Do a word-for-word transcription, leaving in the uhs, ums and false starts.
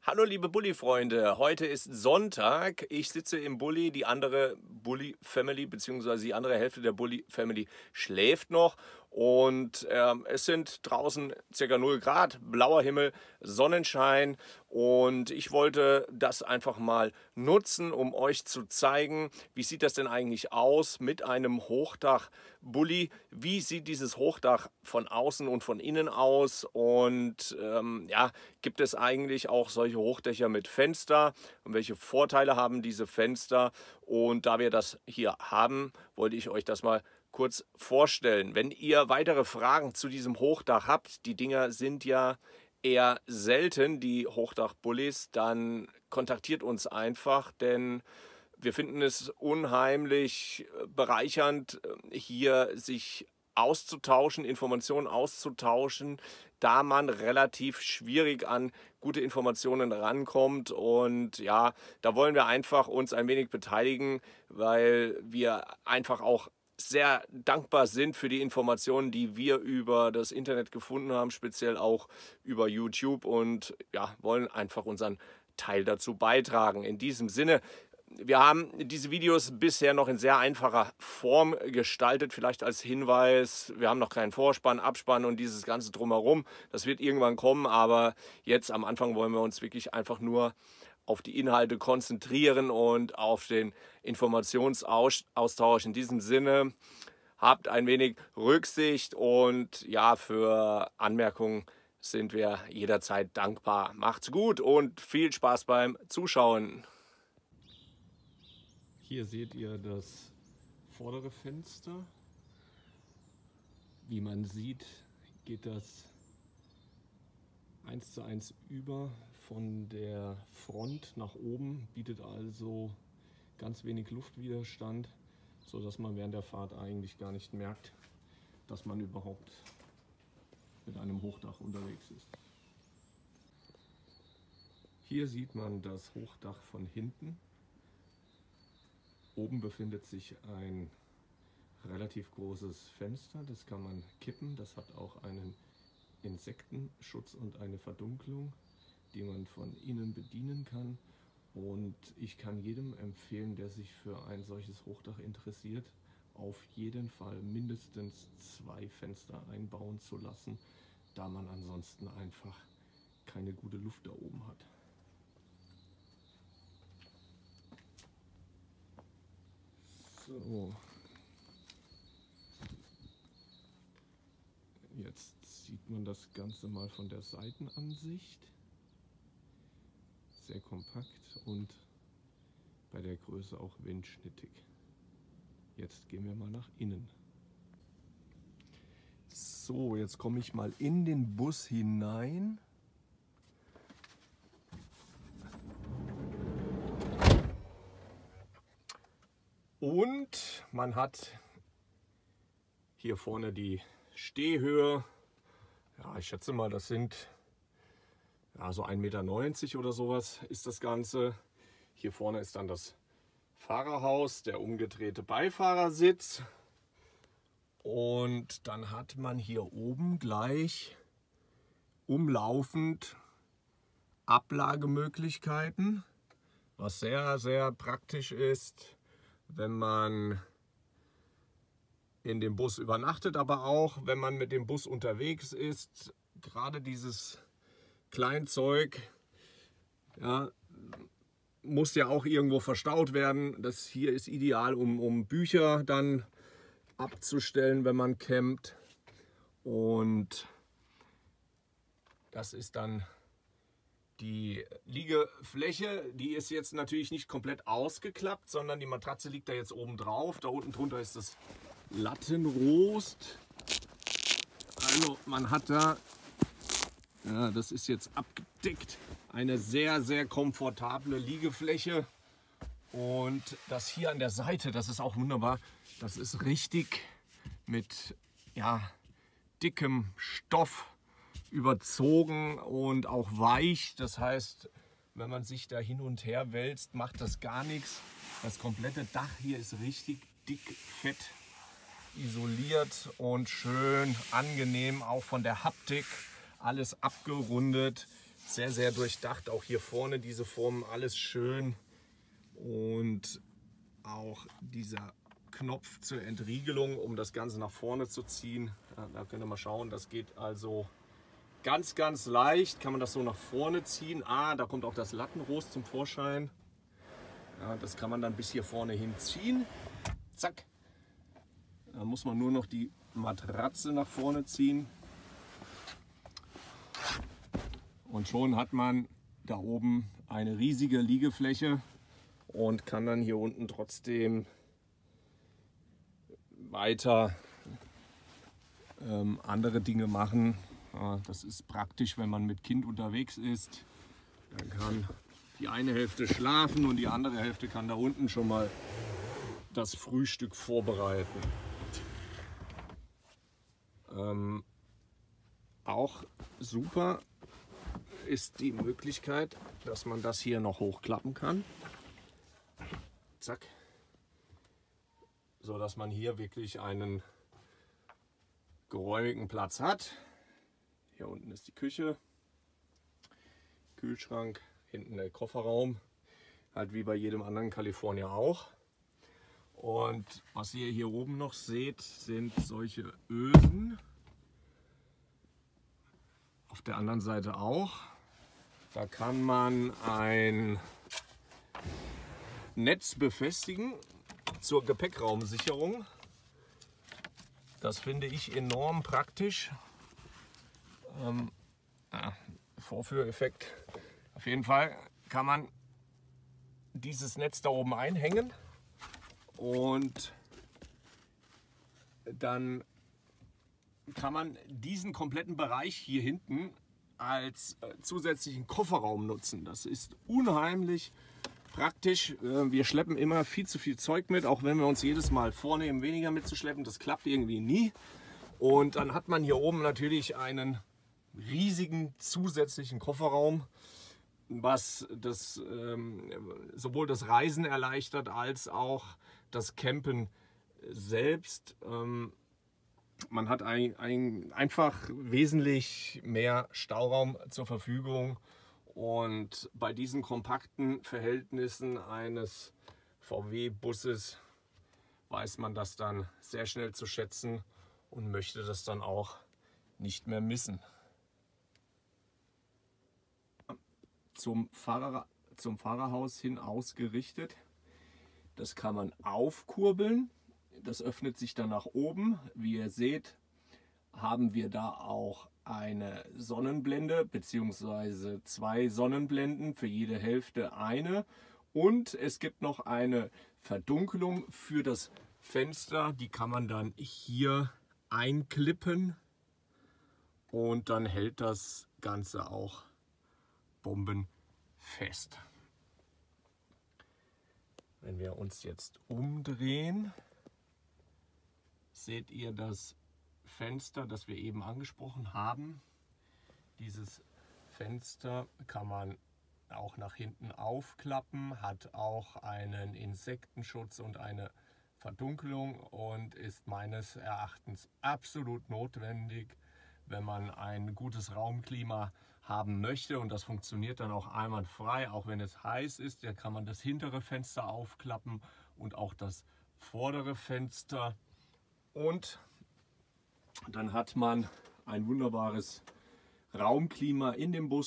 Hallo liebe Bulli-Freunde, heute ist Sonntag. Ich sitze im Bulli, die andere Bulli-Family bzw. die andere Hälfte der Bulli-Family schläft noch. Und ähm, es sind draußen ca. null Grad, blauer Himmel, Sonnenschein. Und ich wollte das einfach mal nutzen, um euch zu zeigen, wie sieht das denn eigentlich aus mit einem Hochdach-Bulli. Wie sieht dieses Hochdach von außen und von innen aus? Und ähm, ja, gibt es eigentlich auch solche Hochdächer mit Fenster? Und welche Vorteile haben diese Fenster? Und da wir das hier haben, wollte ich euch das mal kurz vorstellen. Wenn ihr weitere Fragen zu diesem Hochdach habt, die Dinger sind ja eher selten, die Hochdach-Bullis, dann kontaktiert uns einfach, denn wir finden es unheimlich bereichernd, hier sich auszutauschen, Informationen auszutauschen, da man relativ schwierig an gute Informationen rankommt. Und ja, da wollen wir einfach uns ein wenig beteiligen, weil wir einfach auch sehr dankbar sind für die Informationen, die wir über das Internet gefunden haben, speziell auch über YouTube, und ja, wollen einfach unseren Teil dazu beitragen. In diesem Sinne, wir haben diese Videos bisher noch in sehr einfacher Form gestaltet, vielleicht als Hinweis. Wir haben noch keinen Vorspann, Abspann und dieses ganze Drumherum. Das wird irgendwann kommen, aber jetzt am Anfang wollen wir uns wirklich einfach nur auf die Inhalte konzentrieren und auf den Informationsaustausch. In diesem Sinne, habt ein wenig Rücksicht und ja, für Anmerkungen sind wir jederzeit dankbar. Macht's gut und viel Spaß beim Zuschauen. Hier seht ihr das vordere Fenster. Wie man sieht, geht das eins zu eins über von der Front nach oben, bietet also ganz wenig Luftwiderstand, so dass man während der Fahrt eigentlich gar nicht merkt, dass man überhaupt mit einem Hochdach unterwegs ist. Hier sieht man das Hochdach von hinten. Oben befindet sich ein relativ großes Fenster, das kann man kippen, das hat auch einen Insektenschutz und eine Verdunklung, die man von innen bedienen kann. Und ich kann jedem empfehlen, der sich für ein solches Hochdach interessiert, auf jeden Fall mindestens zwei Fenster einbauen zu lassen, da man ansonsten einfach keine gute Luft da oben hat. So. Jetzt sieht man das Ganze mal von der Seitenansicht. Sehr kompakt und bei der Größe auch windschnittig. Jetzt gehen wir mal nach innen. So, jetzt komme ich mal in den Bus hinein. Und man hat hier vorne die Stehhöhe. Ja, ich schätze mal, das sind ja, so ein Meter neunzig oder sowas ist das Ganze. Hier vorne ist dann das Fahrerhaus, der umgedrehte Beifahrersitz. Und dann hat man hier oben gleich umlaufend Ablagemöglichkeiten, was sehr, sehr praktisch ist, wenn man in dem Bus übernachtet, aber auch wenn man mit dem Bus unterwegs ist. Gerade dieses Kleinzeug, ja, muss ja auch irgendwo verstaut werden. Das hier ist ideal, um, um Bücher dann abzustellen, wenn man campt. Und das ist dann die Liegefläche. Die ist jetzt natürlich nicht komplett ausgeklappt, sondern die Matratze liegt da jetzt oben drauf. Da unten drunter ist das Lattenrost. Also man hat da, ja, das ist jetzt abgedeckt, eine sehr, sehr komfortable Liegefläche. Und das hier an der Seite, das ist auch wunderbar. Das ist richtig mit ja, dickem Stoff überzogen und auch weich. Das heißt, wenn man sich da hin und her wälzt, macht das gar nichts. Das komplette Dach hier ist richtig dick, fett isoliert und schön angenehm, auch von der Haptik. Alles abgerundet. sehr, sehr durchdacht. Auch hier vorne diese Formen, alles schön. Und auch dieser Knopf zur Entriegelung, um das Ganze nach vorne zu ziehen. Ja, da könnt ihr mal schauen, das geht also ganz, ganz leicht. Kann man das so nach vorne ziehen. Ah, da kommt auch das Lattenrost zum Vorschein. Ja, das kann man dann bis hier vorne hinziehen. Zack. Da muss man nur noch die Matratze nach vorne ziehen. Und schon hat man da oben eine riesige Liegefläche und kann dann hier unten trotzdem weiter ähm, andere Dinge machen. Ja, das ist praktisch, wenn man mit Kind unterwegs ist. Dann kann die eine Hälfte schlafen und die andere Hälfte kann da unten schon mal das Frühstück vorbereiten. Ähm, auch super ist die Möglichkeit, dass man das hier noch hochklappen kann. Zack. So dass man hier wirklich einen geräumigen Platz hat. Hier unten ist die Küche, Kühlschrank, hinten der Kofferraum, halt wie bei jedem anderen Kalifornier auch. Und was ihr hier oben noch seht, sind solche Ösen. Auf der anderen Seite auch. Da kann man ein Netz befestigen zur Gepäckraumsicherung. Das finde ich enorm praktisch. Ähm, ja, Vorführeffekt. Auf jeden Fall kann man dieses Netz da oben einhängen und dann kann man diesen kompletten Bereich hier hinten als äh, zusätzlichen Kofferraum nutzen. Das ist unheimlich praktisch. Äh, wir schleppen immer viel zu viel Zeug mit, auch wenn wir uns jedes Mal vornehmen, weniger mitzuschleppen. Das klappt irgendwie nie. Und dann hat man hier oben natürlich einen riesigen zusätzlichen Kofferraum, was das, ähm, sowohl das Reisen erleichtert als auch das Campen selbst. Ähm, Man hat ein, ein, einfach wesentlich mehr Stauraum zur Verfügung und bei diesen kompakten Verhältnissen eines V W-Busses weiß man das dann sehr schnell zu schätzen und möchte das dann auch nicht mehr missen. Zum, Fahrer, zum Fahrerhaus hin ausgerichtet. Das kann man aufkurbeln. Das öffnet sich dann nach oben. Wie ihr seht, haben wir da auch eine Sonnenblende bzw. zwei Sonnenblenden, für jede Hälfte eine. Und es gibt noch eine Verdunkelung für das Fenster. Die kann man dann hier einklippen und dann hält das Ganze auch bombenfest. Wenn wir uns jetzt umdrehen, seht ihr das Fenster, das wir eben angesprochen haben. Dieses Fenster kann man auch nach hinten aufklappen, hat auch einen Insektenschutz und eine Verdunkelung und ist meines Erachtens absolut notwendig, wenn man ein gutes Raumklima haben möchte. Und das funktioniert dann auch einwandfrei, auch wenn es heiß ist. Da kann man das hintere Fenster aufklappen und auch das vordere Fenster. Und dann hat man ein wunderbares Raumklima in dem Bus.